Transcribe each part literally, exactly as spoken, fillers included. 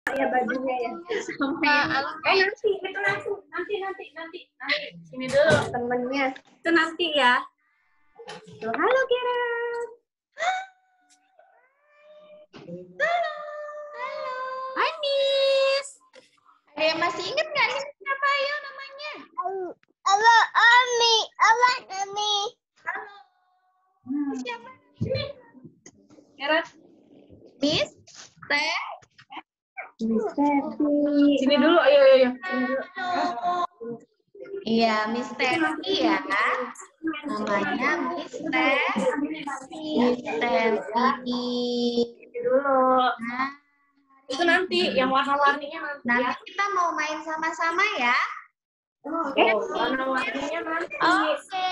ya bajunya ya. Sampai Eh nanti itu nanti nanti nanti nanti nanti sini dulu temennya. Itu nanti ya. Tuh, halo Kira. Halo. Hai Miss. Ada yang masih ingat nggak nih siapa ya namanya? Halo Ami, halo Ami. Halo. Hmm. Siapa? Kira. Miss Teh. Miss Tevi. Sini dulu, ayo ayo ayo. Sini dulu. Iya, Miss Tevi ya. Namanya Miss Tevi. Miss Tevi. Sini dulu. Nah, Itu nanti yang warna-warninya nanti. nanti Ya. kita mau main sama-sama ya. Oke, warna-warninya nanti. Oke.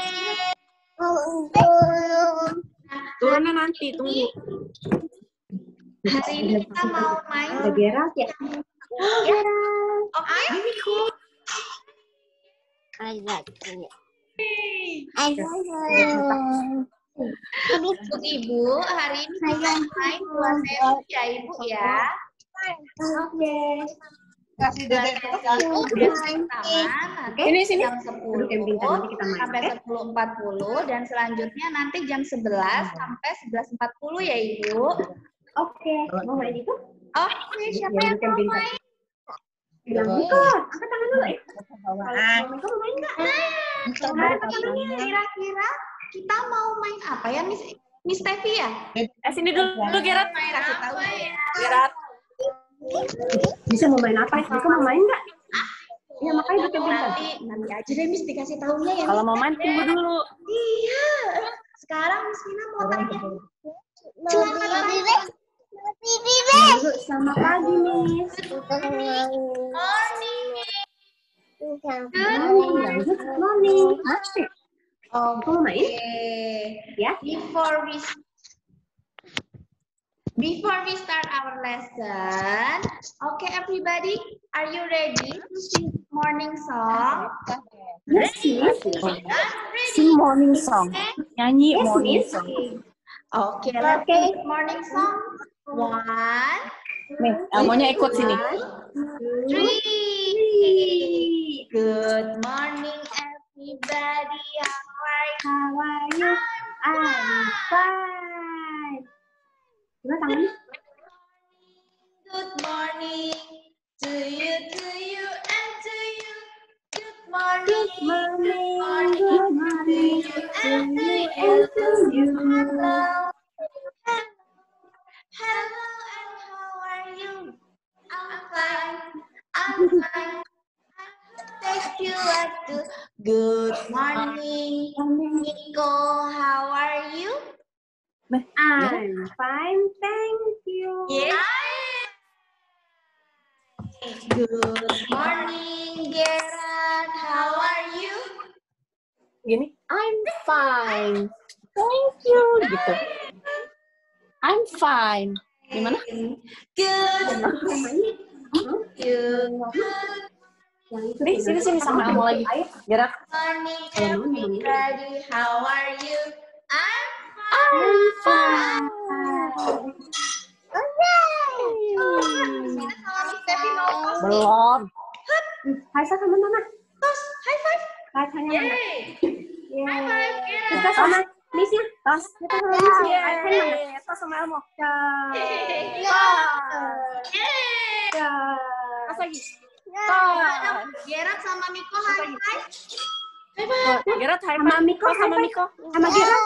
Turunnya nanti, tunggu. Hari ini kita mau main. Ada Gerald ya? Ya. Oke. Untuk Ibu, hari ini kita main dua sesi ya Ibu ya. Oke. Kasih Dua dedek. sesi Ibu dan pertama nanti Sini, sini. jam sepuluh Duduk yang pintar, nanti kita main, sampai oke? sepuluh empat puluh dan selanjutnya nanti jam sebelas sampai sebelas empat puluh ya Ibu. Oke. Mau main itu? Oke, siapa Ya, yang duduk yang mau pintar. main? Yang Miko, angkat tangan dulu ya. Kalau mau Miko mau main nggak? Coba tangannya kira-kira kita mau main apa ya Miss Miss Tevi ya? Eh sini dulu, dulu Gerard. Main Kasih apa tahu. ya? Gerard. Bisa mau main apa? Miko mau main nggak? Iya makanya duduk yang pintar. Nanti nanti aja deh Miss dikasih tahunya ya. Kalau Miss. mau main tunggu dulu. Iya. Sekarang Miss Vina mau tanya. Silakan tanya. Dulu selamat pagi, Miss. Morning. Morning. Good morning. Asik. Oh, Kamu mau main? Ya. Before we Before we start our lesson, okay everybody, are you ready to sing morning song? Yes, Miss. Ready? Sing morning song. Nyanyi Yes, morning Miss. song. Okay, let's Okay. sing morning song. One, Nih, Elmonya ikut sini. three. Good morning everybody, how are you? How are you? I'm fine. Coba tangannya. Good morning to you, to you, and to you. Good morning, Good morning. morning Good to morning. you, To and to you you. and to you. Hello, hello, and how are you? I'm fine, I'm fine. Thank you, like to. Good morning, Nico. How are you? I'm fine, thank you. Yeah. Good morning, Gerard. How are you? Gini, I'm fine, thank you, gitu. I'm fine. Gimana? Good. Good. Nih, sini sini sama Elmo lagi. Gerak. Morning, everybody. How are you? I'm I'm fine. fine. Sina sama Miss Tevi mau tos. Belum. Hai sama mama. Tos. High five. Hai sama mama. Yay. High five, Gerard. Kita sama Miss ya. Tos. Kita sama Miss ya. Hai hai mama. Yeay. Tos sama Elmo. Yeay. Yeay. Tos lagi. Gerard sama Miko high five. High Oh, five. Gerard hai sama Miko. Sama Miko. Sama Gerard.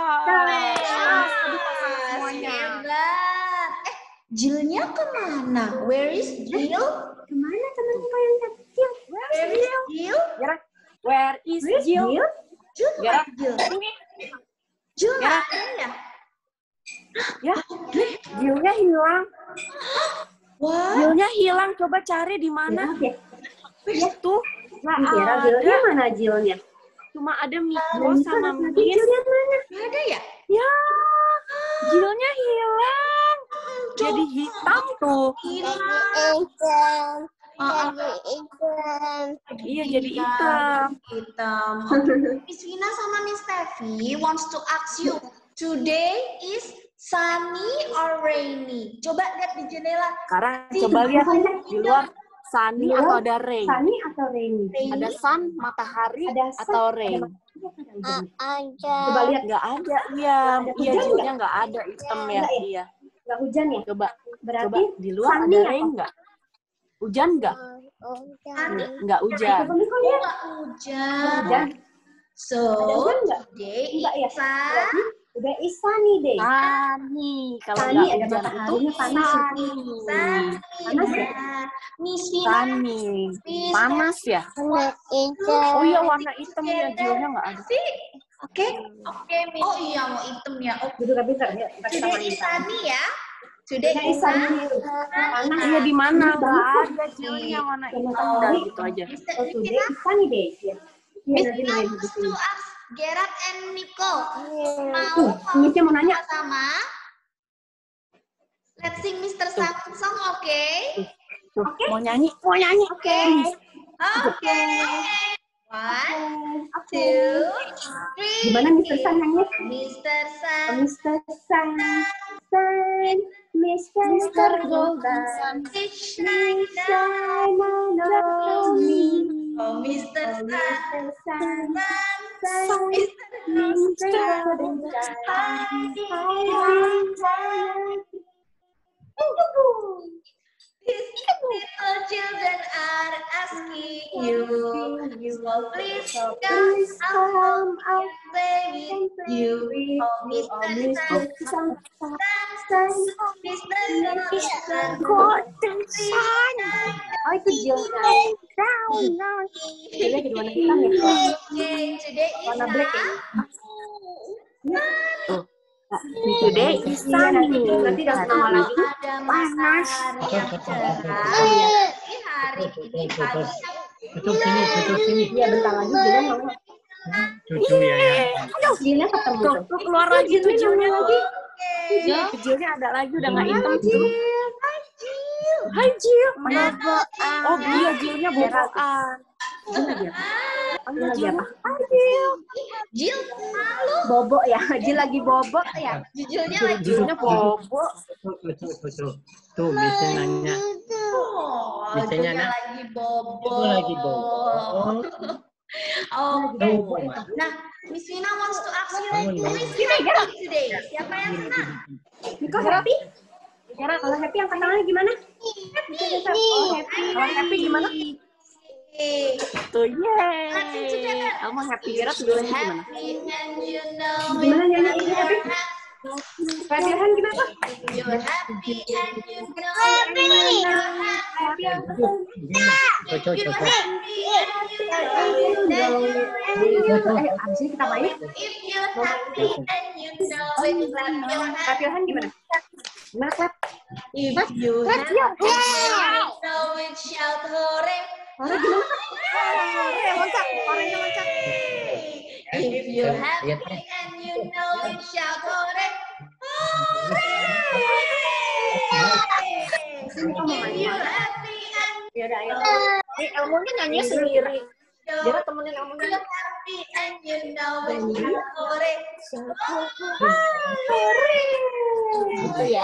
Semuanya. Hebat. Eh, Jilnya kemana? Where is Jill? Kemana teman Miko yang kecil? Where is Jill? Gerard. Where is Jill? Jill Gerard. mana Jill? Jill Gerard. ada ya? Ya, Jillnya hilang. Wah. Jillnya hilang. Coba cari di mana? Itu nggak ada. Jillnya mana Jillnya? Cuma ada Miko sama Miss. Jillnya mana? Nggak ada ya? Ya, Jillnya hilang. Jadi hitam tuh. Iya, jadi hitam. Hitam. Miss Vina sama Miss Tevi wants to ask you. Today is Sunny or rainy? Coba lihat di jendela. Sekarang coba lihat di luar. Sunny atau ada rain? Sunny atau rainy? Ada sun, matahari, Ada sun, atau rain? Ada. Coba lihat. Nggak ada, iya. Ada Iya, hujan jilnya nggak ada, hitam ya. Nggak ya? Iya. Nggak hujan ya? Coba, Berarti coba di luar sunny ada apa? rain nggak? Hujan nggak? Sunny. Nggak hujan. Coba Miko lihat. Nggak hujan. Hujan. So, Ada hujan nggak? today Enggak ya? is sun. Berarti udah is sunny day. Sunny. Kalau Sunny nggak ada hujan itu mataharinya panas. sunny. Sunny. Panas ya? Miss Vina. Sunny. Miss Panas ya? Oh iya, warna hitam ya, jilnya nggak ada. Oke, oke, Miss. Oh iya, mau hitam ya. Oke. Duduk tapi ntar ya. Ntar kita Today main is sana. sunny ya. Today Udah is is sunny. sunny. Panas. Iya, di mana? Panas Nggak banget. ada jilnya warna Dan hitam. matahari. Udah gitu aja. Oh, today is sunny day. Iya. Iya, Miss nanti Vina main di wants sini. to ask Gerard and Nico. Mau Tuh, Missnya mau nanya. sama? Let's sing mister Samsung song, oke? Tuh, mau nyanyi? Mau nyanyi? Oke. Oke. One, two, three. Gimana mister Sun nyanyi? mister Oh, Sun. mister Sun, Sun, mister Golden Sun, Shine down. shine on me. Oh, mister Oh, Sun. mister Sun, Sun, Sun, mister mister Golden Sun, hiding. These little children are asking you, so please come out, out, baby. You, oh, mister Sun, Sun, Sun, mister Sun, Golden Sun. Oh, itu Jilnya. Jilnya jadi warna hitam ya? Okay, today is Warna black ya? Tuh. Today is sunny. Nanti udah sama lagi. ada matahari yang cerah. Di hari ini pagi Tutup sini, tutup sini. Iya, bentar lagi Jilnya mau. Cucu ya, ya. Jilnya ketemu Tuh, tuh. tuh keluar lagi tuh jilnya lagi. Oke. Jil, jilnya ada lagi, udah nggak hitam tuh. Hai Jil. Mana? Oh iya, jilnya boboan. Jil lagi apa? Jil lagi apa? Jil, malu. Bobo ya, Jil lagi bobo ya. Jujurnya lagi. Jilnya bobo. Tuh, tuh, tuh, tuh. Tuh, bisa nanya. Oh, Biasanya, jujurnya Nak. lagi bobo. Itu lagi bobo. Oke. Tuh, Nah, Miss Vina wants to ask you, Bangun, who bangun. is happy today? Siapa yang senang? Niko happy? Cara kalau happy angkat tangannya gimana? Oh, happy. Kalau happy gimana? Hey. Tuh, yeay. Kamu happy Gerard You dulu gimana? happy and you know Gimana it. nyanyi ini happy? Happy Han gimana? You're happy and you know it. Happy Han. Cocok, You're cocok. happy and you know it. Eh, abis ini kita main. If you're happy and you know it, clap your hands. Happy Han gimana? Gimana clap? If you happy and you know it, shout hooray. Orang gimana? Hore, loncat. Horenya loncat. If you're happy and you know it, shout hooray. Hooray. If you're happy and Ya udah, ayo. Ini Elmonya nyanyi sendiri. you Gerard temenin Elmonya. You're happy and you know it, shout hooray. Gitu ya.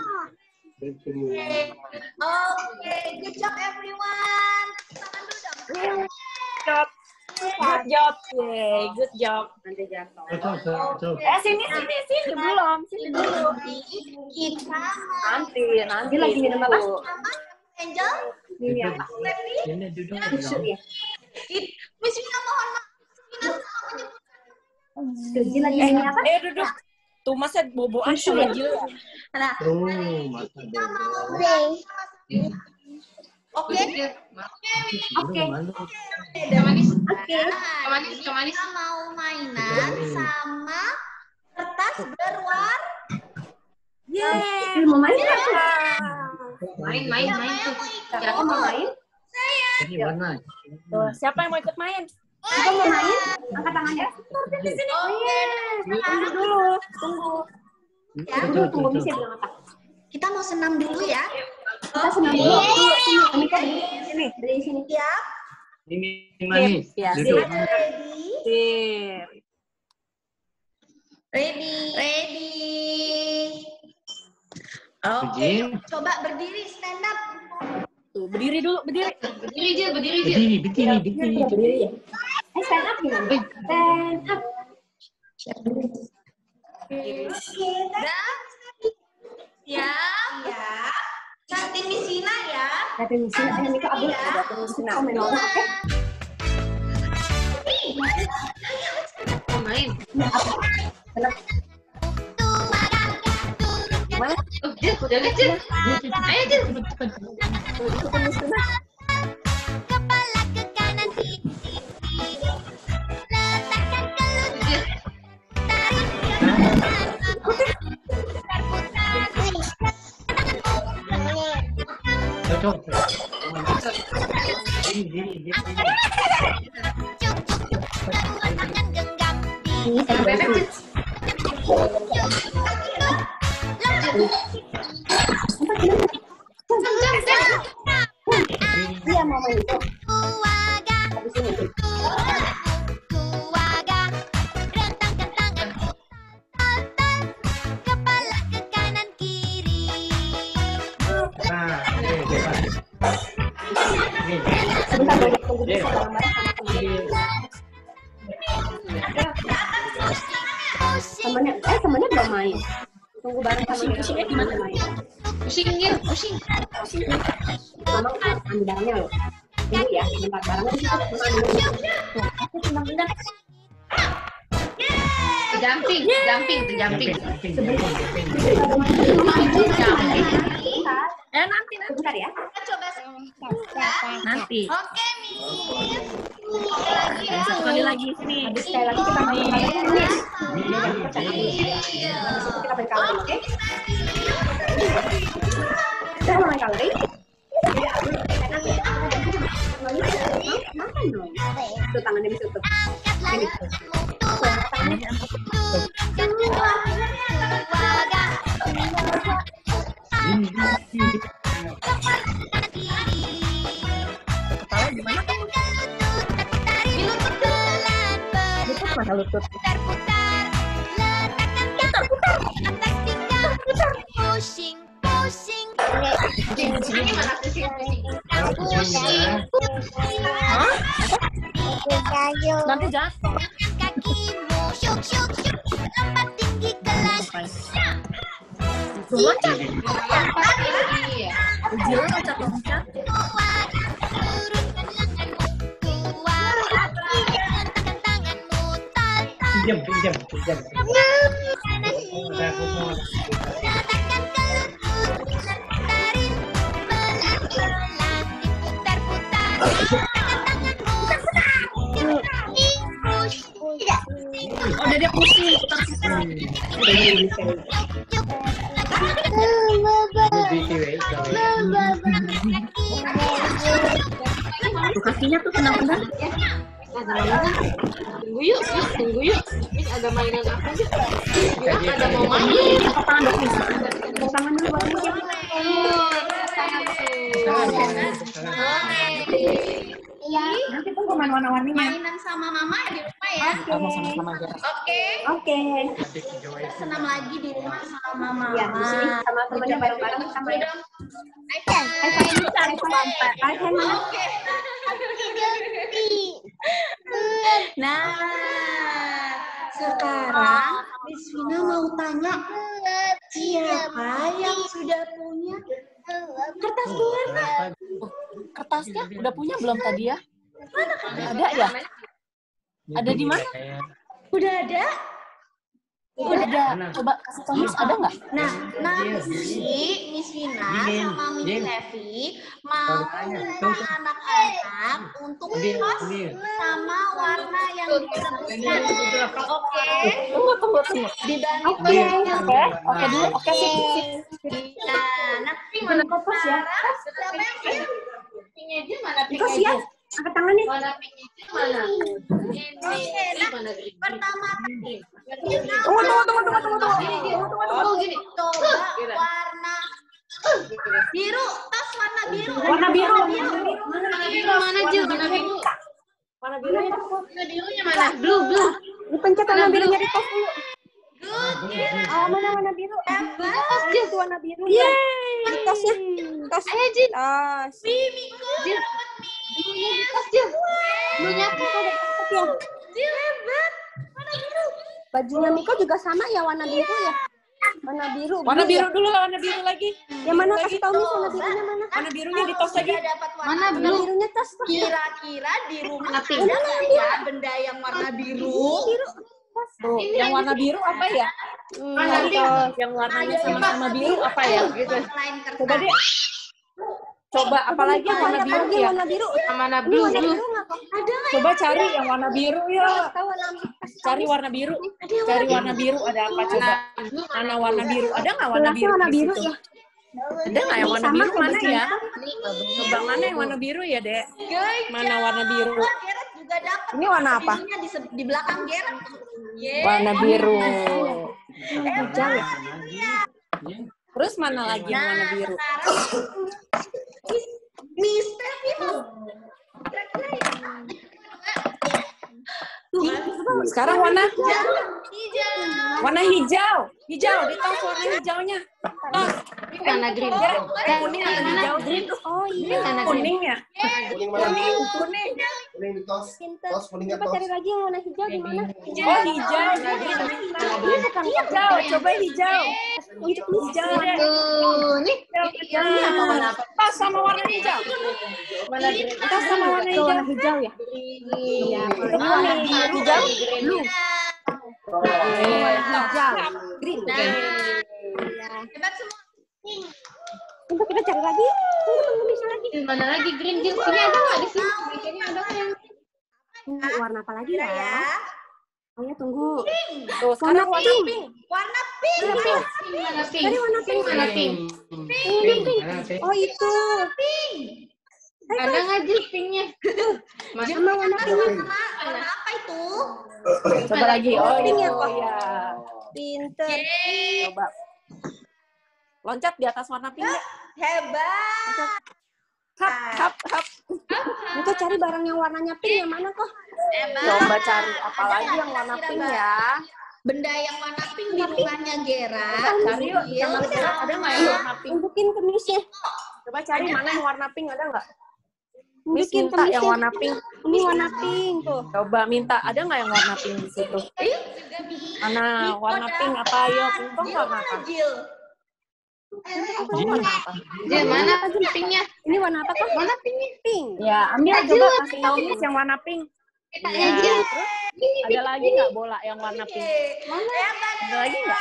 Okay. Okay, good job everyone. Tangan dulu dong. Good job. Good job. Yeay, good job. Nanti jatuh. Cocok, cocok. Eh, sini, sini, sini. Belum. Sini dulu. Kita Nanti, nanti. Dia lagi minum apa? dulu. sama Angel, Ini apa? Pepi, Ini duduk. Susu ya? It- Miss Vina mohon maaf. Miss Vina salah menyebut. Tuh, Jil lagi Eh, ini apa? eh, duduk. Tuh, masa boboan sama Jil. Nah, Tuh, masa kita mau dulu. Oke, Oke. Malu. Oke. Nah, ini kita mau mainan sama kertas berwarna. Yeay. Eh, mau main nggak tuh? Main, main, Siapa main yang tuh. mau ikut? Siapa mau main? Jadi warna. Tuh, siapa yang mau ikut main? Kita mau main? Angkat tangannya. Oke, Tunggu dulu, tunggu. ya. Tunggu, tunggu. Bisa bilang apa? Kita mau senam dulu ya. Kita senam dulu. Sini, Mika berdiri sini. Berdiri sini. Siap? Ini manis. Ya, Duduk. Ready? Sip. Ready? Ready? Oke, Jil. coba berdiri, stand up. Tuh, berdiri dulu, berdiri. Berdiri, Jil, berdiri, Jil. Berdiri, berdiri, berdiri. Berdiri ya. Eh, stand up gimana? Stand up. Udah? Siap? Siap. Nanti Miss Vina ya. Tapi misi ada Mika Abdul ada misi nak main orang oke? Main. Mana? Oh, Jil, udah lihat, Jil. Ayo, Jil. Ikutin misi nak. Kepala ke kanan kiri. Letakkan ke lutut. Tarik Cocok. Diri, diri, diri. tangan genggam. Ini saya bebek. Iya mama itu. Kuaga, Habis ini. kuaga. Rentangkan tangan. Tal-tal. Kepala ke kanan kiri. Nah, oke, coba. Nih, Sebentar dulu tunggu dulu Jil. bareng-bareng sama teman. Temannya, eh temannya belum main. Tunggu bareng sama Pusing-pusingnya gimana? main. Pusing, Jil, pusing. Mama ambil barangnya loh. Tunggu ya, bentar barangnya di situ. Mama ambil dulu. Aku senang banget. Jumping, jumping, jumping. jumping, jumping, jumping. Jumping. Eh, nanti, nanti. Sebentar ya. Coba Nanti. Oke, Miss. Eh, satu kali lagi sini. Habis sekali lagi kita main bareng ini. Diri, Kita main coloring, oke? Kita mau main coloring. Makan dong. Tuh tangannya ditutup. Ini. diri, diri. Kepala gimana? Lutut mana lutut? Pushing, pushing. Ini mana pusing, pusing. Hah? Nanti jatuh. Kakimu, syuk, syuk, syuk. Lompat tinggi ke langit. Tuh, loncat. Lompat tinggi. Ujil, loncat-loncat. Kuat, turunkan lenganmu. Kuat, letakkan tanganmu. Tal-tal. Pinjam, pinjam, pinjam. Udah, aku mau. Letakkan ke lutut. Tarik, pelan-pelan. Diputar-putar. Letakkan tanganmu. Push, push. Oh, udah dia pusing. Putar-putar. Di cewek, cewek. Tuh, kakinya tuh tenang-tenang. Tunggu yuk, yuk, tunggu yuk. Miss ada mainan apa sih? Kaji, Ada mau kaji. main. Apa tangan dong, Miss? Tepuk tangan dulu buat Miss. Nanti tunggu main warna-warninya. Mainan sama mama di rumah ya. Sama-sama aja. Oke. Oke. Nanti videoin. Senam lagi di rumah sama mama. Ya, di sini sama temannya bareng-bareng kita main. iPhone. Right hand mana? Oke. Nah, sekarang Miss Vina mau tanya siapa yang sudah punya kertas berwarna? Kertasnya udah punya belum tadi ya? Ada ya? Ada di mana? Udah ada? Udah ada. Coba kasih tahu Miss, ada nggak? Nah, nanti Miss Vina Jin, sama Miss Jin. Levi mau Tanya, minta tuh, tuh. anak-anak untuk Ambil, pos ambil. sama warna yang disebutkan. Oke. Tunggu, tunggu, tunggu. Dibantu Oke, ya. oke. Oke dulu, oke sip, sip. Nah, nanti mana Fokus ya. siapa yang siap? Pinknya aja mana Iko pinknya siap? aja? Angkat tangannya. Warna pinknya aja mana? Oke, nah pertama tadi. Tunggu, tunggu, tunggu, tunggu, tunggu, tunggu. Gini, gini. Oh, gini. Coba warna biru. Tas warna biru. Warna biru. Warna biru mana aja? Warna biru. Warna birunya. Warna birunya mana? Blue, blue. Dipencet warna birunya di tos dulu. Oh, mana warna biru? Hebat. Jil tuh warna biru. Yeay. Tosnya. Tos. Ayo, Jil. Tos. Wih, Miko dapat nih. Tos, Jil. Bluenya Miko udah dapet ya. Jil hebat. Mana biru? Bajunya Miko juga sama ya, warna biru ya. Warna biru. Warna blue biru ya? dulu lah, warna biru lagi. Yang mana kasih tahu Miss warna birunya mana? Warna birunya di Kalau tos lagi. sudah dapat warna Warna biru, birunya tos. Tos. kira-kira di rumah Warna pink. ada nggak ya benda yang warna biru? Biru. Tuh, yang warna biru apa ya? Hmm, Nanti tos. yang warnanya sama-sama biru apa ya? Gitu. Selain kertas. Coba deh. Coba apalagi yang warna biru Apalagi ya? warna biru. Mana Ini blue, warna blue. biru nggak kok? Coba cari yang warna biru ya. Tahu warna Cari warna biru. Cari warna biru ada apa coba? Mana warna biru? Ada nggak warna Gelasnya biru warna di biru situ? ya. Ada nggak yang warna Sama biru kayak mana bajunya. ya? Coba mana yang warna biru ya, Dek? Guys, Mana warna biru? Gerard juga dapat. Ini warna apa? Birunya di, se- di belakang Gerard. Yeay. Warna biru. Hijau ya? Terus mana lagi yang warna biru? Mister Vino. Kira-kira ya? Sekarang warna Hijau. Hijau. warna hijau. Hijau, di tos warna hijaunya. Tos. Warna green. Kuning atau hijau? Green. Oh iya. Kuning ya? Kuning mana? Kuning, kuning. Kuning di tos. Pinter. Tos kuningnya Coba tos. cari lagi yang warna hijau di mana? Oh, hijau. Ini bukan Hijau, coba hijau. Unjuk Miss. Hijau deh. Tuh, nih. Hijau apa warna apa? Tos sama warna hijau. Tos sama warna Itu hijau. warna hijau ya? Iya, Ini warna biru. hijau. Blue. Eh, Hijau. Green. Hebat semua. Coba kita cari lagi. Tunggu, tunggu Miss lagi. Mana lagi green Jil? Sini ada nggak di sini? Kayaknya ada kan? Ini warna apa lagi ya? Ya. Oh ya, tunggu. Tuh, sekarang warna pink. pink. Warna pink. Warna pink. Mana pink? Tadi warna pink. Mana pink? Pink. Mana pink? Oh itu. Ada nggak Jil pinknya? Sama warna pink. Warna, warna apa itu? Coba lagi. Oh, Pink ya, itu Kak? ya. Pinter. Coba. Loncat di atas warna pink. Hebat. Hap, hap, hap. Itu cari barang yang warnanya pink yang mana kok? Hebat. Coba cari apa lagi yang warna pink ya. Benda yang warna pink di rumahnya Gerard. Cari yuk. Sama Gerard ada nggak yang warna pink? Tunjukin ke Miss-nya. Coba cari mana yang warna pink, ada nggak? Miss Tunjukin ke minta yang Miss-nya. warna pink. Ini warna pink tuh. Coba minta, ada nggak yang warna pink di situ? Mana warna pink apa? Ayo, pink nggak apa? Jil. Apa warna apa? Jil, mana pinknya? Ini warna apa kok? Mana pinknya? Pink. Ya, ambil coba kasih tahu Miss yang warna pink. Kita Ya, aja Jil. terus ada lagi nggak bola yang warna pink? Hebat. Ada lagi nggak?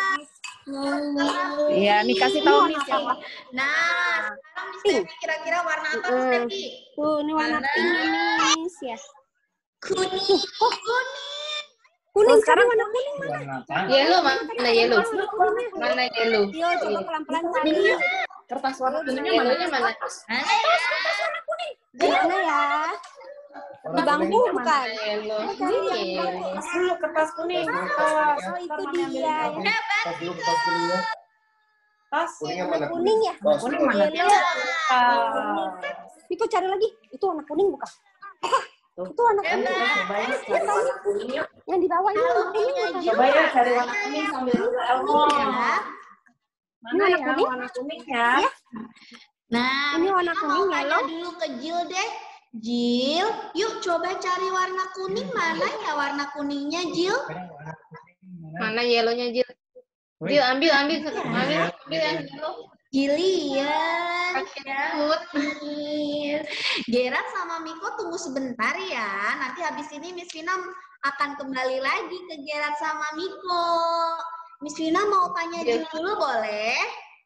Iya, nih kasih tahu Miss yang warna Nah, sekarang Miss Tevi kira-kira warna apa Miss Tevi? Tuh, ini warna pink ya Miss ya. Kuning. Kuning. Kuning sekarang sekarang warna kuning mana? Warna apa? Yellow mana yellow? Mana yellow? Yo, coba pelan-pelan cari. kertas warna kuningnya mana? Yellownya mana? Di mana ya? Di bangku bukan? Yellow. Cari yang di bangku. Kertas dulu, kertas kuning. Awas, Oh, ntar itu mami ambil dia. di bawah. Tos dulu, tos kuningnya. Tas. Kuningnya mana? Kuning ya? Tos. Kuning mana? Yellow. Ah. Itu cari lagi. Itu warna kuning bukan? Tuh. Itu warna kuning. Coba ya cari warna kuning yuk. Yang di bawah ini warna kuning bukan? Coba ya cari warna kuning sambil dulu Elmo. Mana Warna ya kuning? warna kuning ya? Nah, Ini warna kita kuning, mau tanya yellow. dulu ke Jil deh. Jil, yuk coba cari warna kuning. Mana ya warna kuningnya Jil? Sekarang warna kuning mana? Mana yellownya Jil? Jil ambil ambil ambil ambil yang yellow. Jilian. Takut. Gerard sama Miko tunggu sebentar ya. Nanti habis ini Miss Vina akan kembali lagi ke Gerard sama Miko. Miss Vina mau tanya Jil dulu boleh?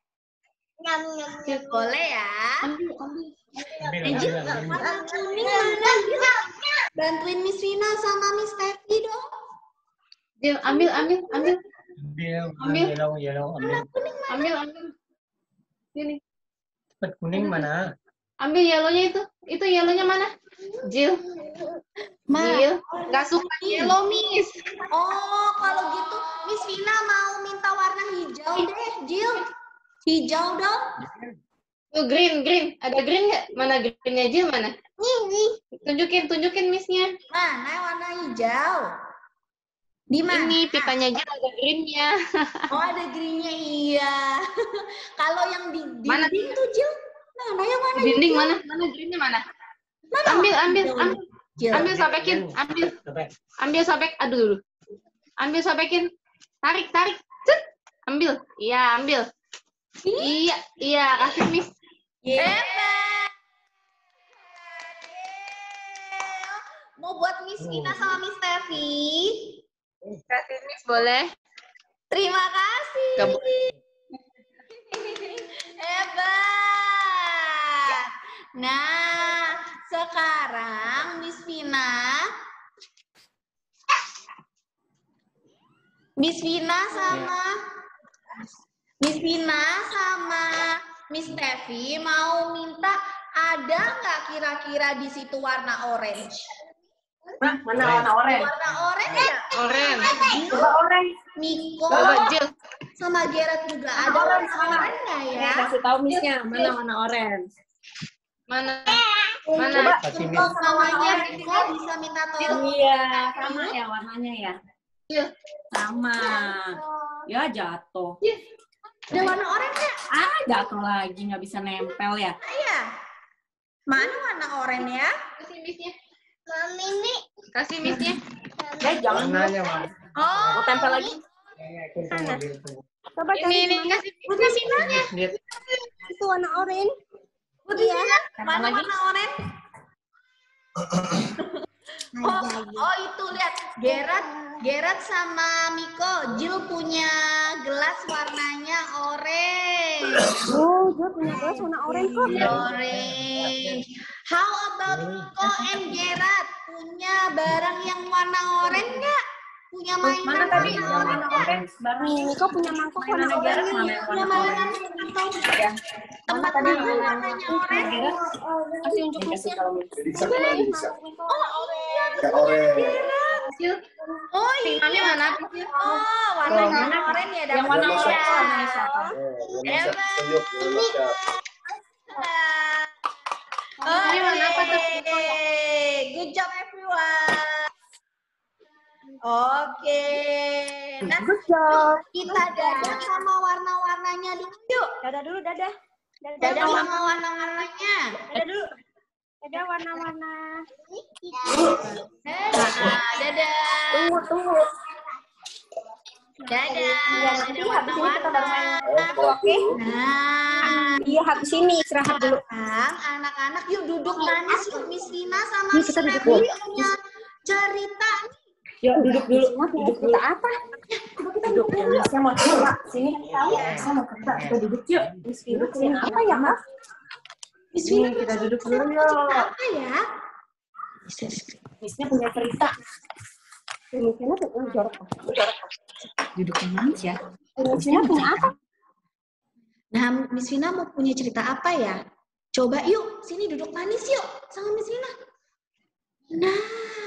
Jil boleh ya? Ambil, Eh, Jil, ambil, ambil. warna kuning mana Jil? Bantuin Miss Vina sama Miss Tevi dong. Jil ambil ambil ambil Ambil, Ambil. yellow, yellow, ambil. ambil ambil. Sini. Cepet kuning mana? Ambil yellownya itu. Itu yellownya mana? Jil. Ma. Jil. Nggak suka yellow, Miss. Oh, kalau gitu Miss Vina mau minta warna hijau deh, Jil. Hijau dong. Tuh green green. Ada green nggak? Mana greennya Jil mana? Tunjukin tunjukin Missnya. Mana warna hijau? Di mana? Ini pipanya Jill ada greennya. Oh, ada greennya, iya. Kalau yang di Mana? dinding tuh, Jill. Mana yang mana? Dinding mana? Mana greennya mana? Mana? Ambil, ambil, ambil. Jill. Ambil sobekin, ambil. Ambil sobek, aduh dulu. Ambil sobekin. Tarik, tarik. Cet. Ambil. Iya, ambil. Iya, iya, kasih Miss. Hebat. Mau buat Miss Ina sama Miss Tevi? Kasih Miss boleh. Terima kasih. Kamu. Hebat. Nah, sekarang Miss Vina. Miss Vina sama Miss Vina sama Miss Tevi mau minta ada nggak kira-kira di situ warna orange? Nah, mana warna oranye? Warna orange ya? Orange. Coba oranye. Miko Coba Jill. sama Gerard juga ada warna orange nggak ya? Kasih tahu Miss-nya mana warna orange. Mana? Mana? Coba. Kasih Miss. Untuk namanya Miko bisa minta tolong. Iya, sama ya warnanya ya. Jill. Sama. Ya jatuh. Ada warna orange nggak? Ah, jatuh lagi nggak bisa nempel ya. Iya. Mana warna oranye ya? Kasih Miss-nya. Mami ini Kasih Miss-nya. Eh, jangan Warnanya, Mas. Oh, mau tempel lagi. Coba Ini, cari ini di mana? kasih Miss-nya. Lihat. Itu warna oranye. Iya. Mana lagi. warna oranye? Oh, oh itu lihat Gerard, Gerard sama Miko, Jill punya gelas warnanya orange. Oh, dia punya gelas warna oranye kok. Orange. How about Miko and Gerard? Punya barang yang warna orange nggak? Punya mainan Mana tadi yang warna warna orange? orange baru Nih, Niko punya mangkok warna mainan negara oranye. mana yang Punya warna mainan orange? ya. Tempat tadi makan yang warnanya orange. negara kasih unjuk Miss-nya. Oh iya, Gerard. Jill. Oh Mami iya. mana? Oh, warnanya orange ya. Yang warna dapetnya. orange warnanya siapa? Oh, Ini warna apa tuh? good job everyone. Oke. Nah, Good job. kita dadah sama warna-warnanya dulu yuk. Dadah dulu, dadah. Dadah sama warna-warnanya. Dadah dulu. Dadah warna-warna. Dadah. Dadah. Tunggu, tunggu. Dadah. Ya, nanti habis ini kita baru main. Warna. Oke. Nah, Iya, habis ini istirahat dulu. sekarang anak-anak yuk duduk manis yuk. Miss Vina sama Yuk, Miss kita duduk Feby dulu. punya cerita. Yuk duduk dulu. Semua punya cerita apa? Duduk. Miss-nya mau cerita. Sini. Miss-nya mau cerita. Kita duduk yuk. Miss duduk sini. Apa ya, Mas? Miss Sini Vina kita duduk dulu cerita yuk. apa ya? Miss-nya punya cerita. Misalnya punya jorok. Duduk yang manis ya. Misalnya punya apa? Nah, Miss Vina mau punya cerita apa ya? Coba yuk, sini duduk manis yuk sama Miss Vina. Nah,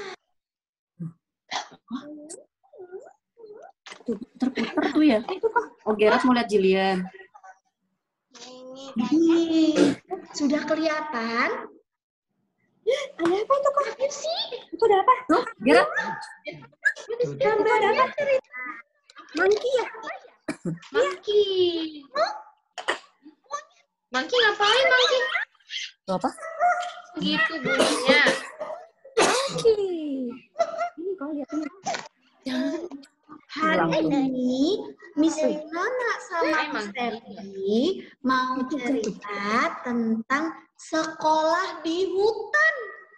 Tuh, terputar tuh ya. Oh, Gerard mau lihat Jillian. ih, sudah kelihatan? Ada apa itu kok? Apa sih? Itu ada apa? Tuh, Gerard. Gambar ada apa? Monkey ya? Monkey. Monkey ngapain Monkey? Tuh apa? Gitu bunyinya. Monkey. Ini kau lihat ini. Hari ini Miss Nana sama Miss Tevi mau cerita tentang sekolah di hutan.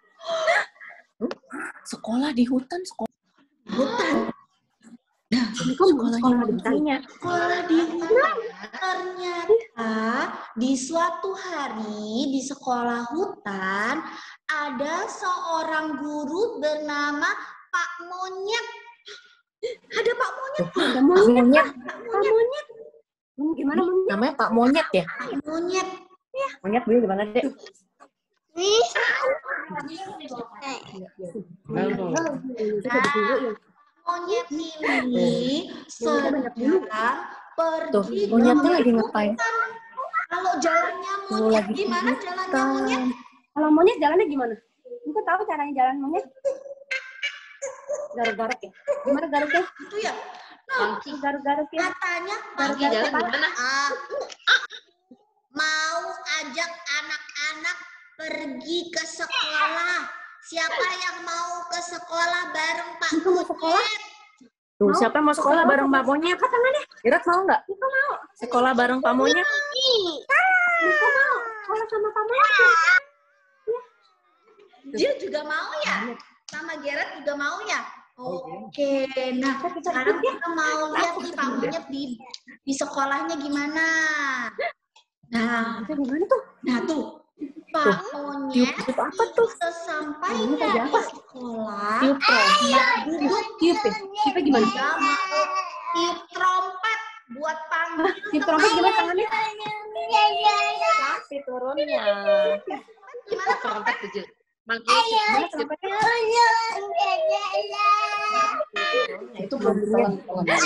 Sekolah di hutan, sekolah. Hutan. Ini kan sekolah di hutannya. Sekolah di hutan. Ternyata di suatu hari di sekolah hutan ada seorang guru bernama Pak Monyet. Ada Pak Monyet. Ada monyet. Pak Monyet. Hmm, Gimana monyet? Namanya Pak Monyet ya? Pak Monyet. Monyet dulu gimana, Dek? Nah, monyet ini sedang pergi. Tuh, monyetnya lagi ngapain? Kalau jalannya Tuh, monyet, lagi gimana jalannya monyet? Kalau monyet jalannya gimana? Aku tahu caranya jalan monyet. Garuk-garuk ya. Gimana garuknya? Itu ya. Nah, Monkey. Garuk-garuk ya. katanya Monkey jalan gimana? aku ah, mau ajak anak-anak pergi ke sekolah. Siapa yang mau ke sekolah bareng Pak Itu mau sekolah? Monyet? Tuh, Mau? siapa mau sekolah bareng Pak Monyet? Apa tangannya? Gerak mau nggak? Itu mau. Sekolah bareng Pak Monyet? Itu mau. Sekolah sama Pak Monyet. Dia juga mau ya? Sama Gerard juga mau ya? Oke, nah sekarang kita mau lihat nih Pak Monyet di, di sekolahnya gimana. Nah, Itu gimana tuh? nah tuh Pak Monyet Tiup apa tuh? sesampainya Ini di sekolah, Tiup dia duduk Tiup ya? Tiupnya gimana? dia mau tiup trompet buat panggil Tiup trompet gimana tangannya? Tapi turunnya. gimana Trompet tujuh. Monkey. Gimana trompetnya? Itu belum panggil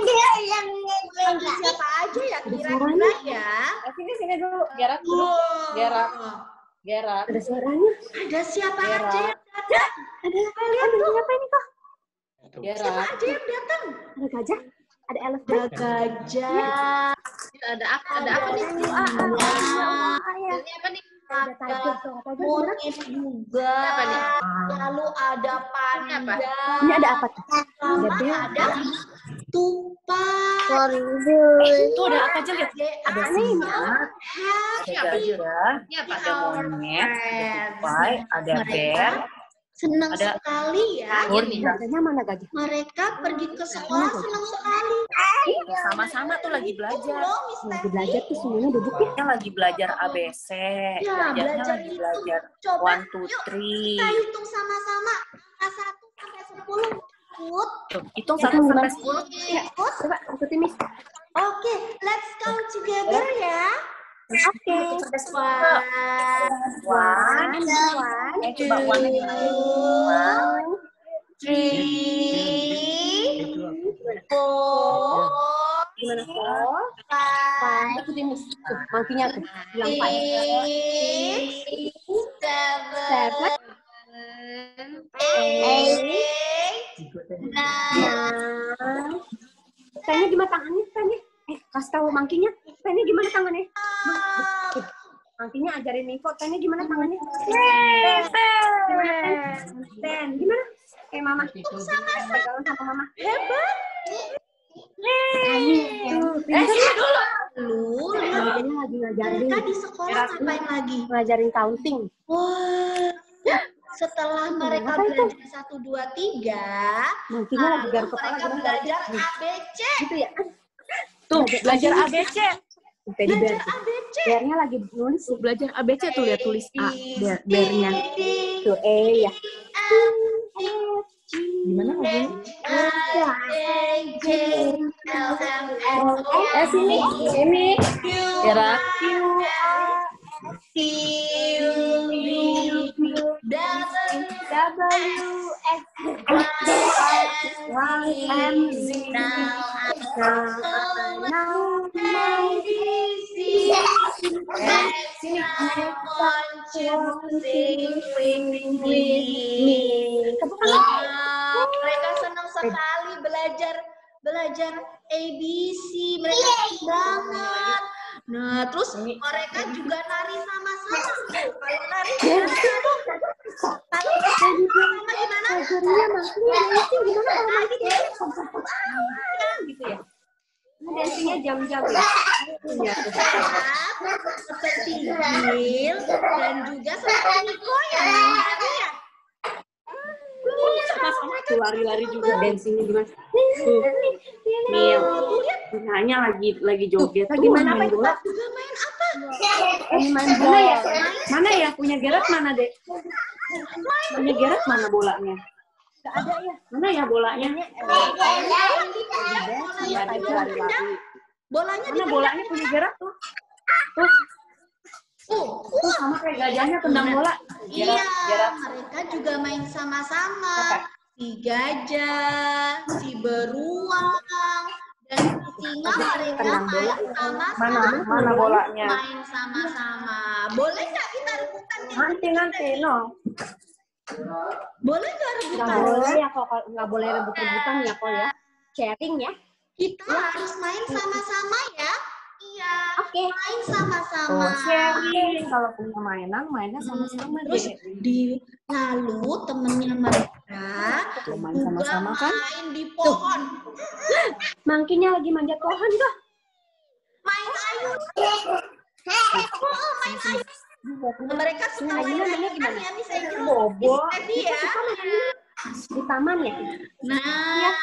siapa aja ya kira-kira ya? Eh, sini sini dulu. Gerak dulu. Gerak. Gerak. Ada suaranya. Ada siapa Gerard. aja yang datang? Ada apa? Ada siapa ini kok? Siapa Gerak. aja yang datang? Ada gajah? Ada elephant? Ada gajah, Ada apa? Ada apa nih? Ah, ah, ah, ah, ya. Ini apa nih? Ada tiger, tuh. Tiger gimana? monyet juga. Apa nih? Lalu ada panda. Ini apa? Ini ada apa tuh? Sama bel. ada tupai. Itu ada apa aja lihat? Ada ini. Ini apa? Ini apa? Ada monyet, ada tupai, ada bear. Senang Ada- sekali ya. Ini. Gajahnya mana gajah? Mereka pergi ke sekolah senang sekali. Sama-sama tuh lagi belajar. Loh, Miss Lagi Teh. belajar tuh semuanya duduk ya. Yang lagi belajar A B C. Ya, Belajarnya belajar lagi itu. belajar Coba one, two, yuk three. kita hitung sama-sama. Angka satu sampai sepuluh. Ikut. Tuh, hitung satu sampai sepuluh. Ikut. Coba ikutin Miss. Oke, let's count together ya. Oke. One, One. One. Eh, coba one nya gimana? One. three, four, Gimana? Four. five, Ikutin Miss. Tuh, monkey-nya tuh. Bilang five. six, seven, Seven. eight, nine. Nah. Tanya gimana tangannya? Tanya. Eh, kasih tahu monkey-nya. Tanya gimana tangannya? Monkey-nya ajarin Nico. Tanya gimana tangannya? Stand. Stand. Gimana? Kayak mama. Sama-sama. Pegangan sama mama. Hebat. Eh, sini dulu. Lu, Monkey-nya lagi ngajarin. mereka di sekolah ngapain lagi? Ngajarin counting. Wah, setelah mereka Apa itu? belajar satu, dua, tiga, Monkey-nya lagi lalu garuk kepala. mereka gimana? belajar A B C. Gitu ya. Tuh, belajar A B C. Teddy bear. Belajar A B C. Bearnya lagi nulis. Belajar A B C tuh lihat tulis A. Bear, B, bearnya. C, D, Tuh, E ya. Gimana lagi? A, J, L, M, N, O, Eh, sini. Sini. Q, Gerak. R, S, T, U, V, W, W, X, Y, M, Z. Now Now, now, A, B, C, sini. I want you to sing with me. Wah, mereka senang sekali belajar belajar A B C. Mereka senang banget. Nah, terus mereka juga nari sama-sama. Kalau nari gimana? Kalau sama gimana? Belajarnya maksudnya dancing gimana kalau lagi dancing? Gitu ya. Nah, dancingnya jam-jam ya. Iya. Seperti Gil dan juga seperti Niko ya. Ya. Tuh lari-lari juga. Dancingnya gimana? Mil. Nanya lagi lagi joget. Tuh, Gimana main Pak? bola. Juga main apa? Ini main bola ya? Mana ya punya Gerard mana, Dek? Punya Gerard mana bolanya? Gak ada ya? Mana ya bolanya? Lari-lari. Bolanya Mana bolanya punya Gerard tuh? Tuh, Oh, tuh sama kayak gajahnya tendang bola. iya, Gerard, Gerard. mereka juga main sama-sama. Si gajah, si beruang, dan si singa mereka main sama-sama. Mana mana bolanya? Main sama-sama. Boleh nggak kita rebutan? Nanti nanti no. Boleh nggak Nggak rebutan? boleh ya kok, kalau- nggak boleh rebut-rebutan ya kok ya. Sharing ya. Kita harus main sama-sama ya. Iya. Oke. Main sama-sama. Oh, sharing. Kalau punya mainan, mainnya sama-sama Terus deh. di lalu temennya mereka Tuh, main juga sama-sama kan? main di pohon. Mangkinya lagi manjat pohon kah? Main ayun. Oh, main ayun. Mereka suka main ayun kan ya, Miss Angel? Bobo. Miss Teddy ya. Di taman ya? Nah,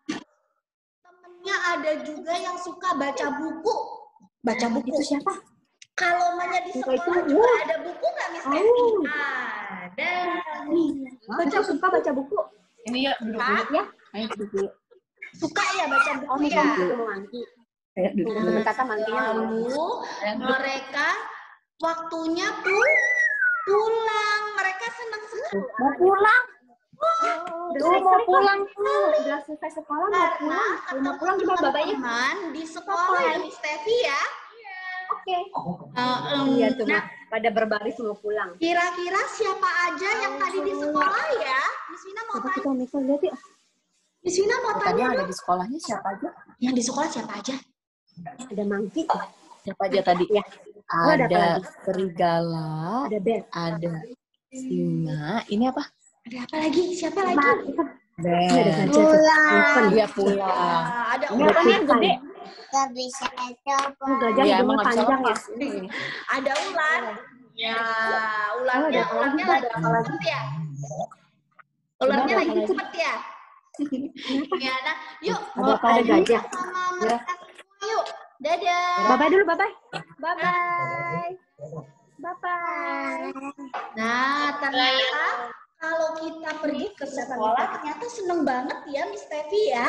temennya ada juga yang suka baca buku. Baca buku. Itu siapa? Kalau Manya di Buku sekolah itu, juga wow. ada buku nggak, Miss Oh. Teddy? Ada. Baca suka baca buku. Ini ya, duduk dulu. Ya? Ayo duduk dulu. Suka ya baca buku Oh, ya? misalnya ketemu Mangki. Ayo duduk Nah, dulu. teman kata Mangkinya nggak mau. Lalu Ayo duduk. mereka waktunya pu pulang. Mereka senang sekali. Mau pulang. Udah Tuh, selesai mau kok. pulang. Udah selesai sekolah mau Karena pulang. Kalau mau pulang ketemu juga bapaknya. teman di sekolah ya, Miss Tevi ya. Oke. Uh, um, Iya tuh, nah, Mak. Pada berbaris mau pulang. kira-kira siapa aja yang tadi di sekolah ya? Miss Vina mau Coba tanya. kita Mika lihat yuk. Miss Vina mau Tadi tanya yang ada dong. di sekolahnya siapa aja? Yang di sekolah siapa aja? Ada Mangki, Siapa aja tadi? Ya. Oh, ada apa Ada lagi? serigala, ada Ber. ada singa. Ini apa? Ada apa lagi? Siapa lagi? Ini ada Ber. gajah tuh. Elephant. Dia pulang. Ah, ada Ini ular. apa yang gede? Gak bisa coba. Oh, gajah Dia hidungnya emang nggak bisa panjang ya. lepas. Ini. Ada ular. Ya, Oh, ularnya, ada apa lagi? ularnya Ada lagi apa lagi? cepet ya. Ularnya Ada apa lagi lagi? cepet ya. Ya, nah, yuk. Ada apa? Ada gajah. Sama mereka semua yuk. Dadah. Bye-bye dulu, bye-bye. Bye-bye. Bye-bye. Nah, ternyata kalau kita pergi ke sekolah ternyata seneng banget ya Miss Tevi ya.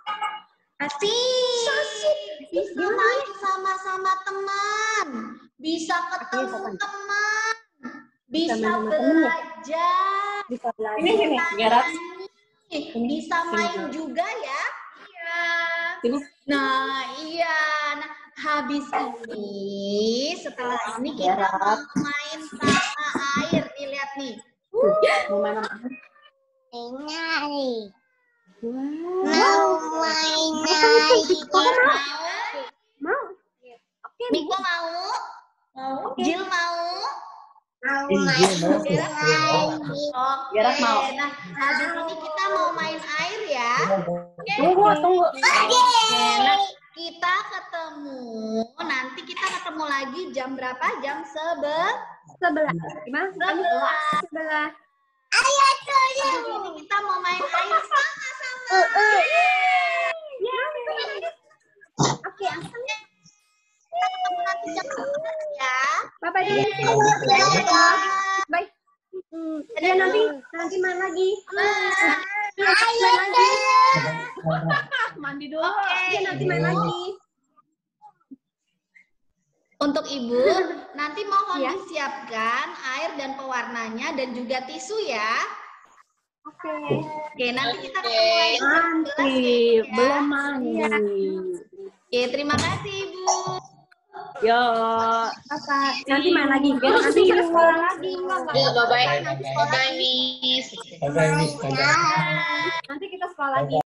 Asik. Asik. Bisa main sama-sama teman. Bisa ketemu Asik, teman. Bisa Bisa main sama temen ya? belajar. Bisa belajar. Ini sini, Gerat. Bisa main juga ya. Iya. Sini. Nah, iya. Nah, habis ini, setelah ini kita mau main sama air. Nih, lihat nih. Mau main apa? Nyari. Wow. Mau main Miko air. mau? Mau? Oke, Miko mau? Mau. Jill mau? Mau Iya, main mau. air. Oke. Gerak mau. Nah, habis ini kita mau main air ya. Tunggu, tunggu. Oke, nah kita ketemu. Nanti kita ketemu lagi jam berapa? Jam sebelas. sebelah. Gimana? Sebelah. Sebelah. Ayo Habis dulu. ini kita mau main air sama-sama. Ya. Oke, asal. Kita ketemu nanti jam sebelas ya. Bye-bye dulu. Dadah. Bye. Hmm, ya nanti nanti main lagi. Ayo dulu. Mandi dulu. Oke. Ya nanti main lagi. Untuk Ibu, nanti mohon Ya. disiapkan air dan pewarnanya dan juga tisu ya. Oke. Oke, nanti kita ketemu lagi jam Nanti sebelas ya. belum mandi. Oke, terima kasih Ibu. Yo. Apa? Nanti main lagi. Nanti kita sekolah lagi. Ya, bye-bye. Bye-bye. Bye-bye, Miss. Bye-bye, Miss. Bye-bye. Nanti kita sekolah lagi.